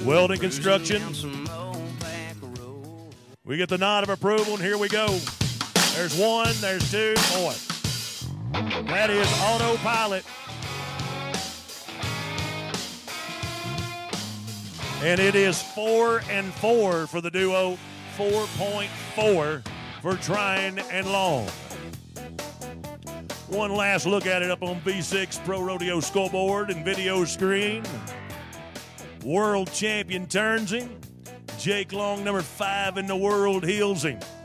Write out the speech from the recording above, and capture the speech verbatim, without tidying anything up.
Welding Construction. We get the nod of approval, and here we go. There's one, there's two, more. That is autopilot. And it is four and four for the duo, four point four for Tryan and Long. One last look at it up on V six Pro Rodeo scoreboard and video screen. World champion turns him. Jake Long, number five in the world, heels him.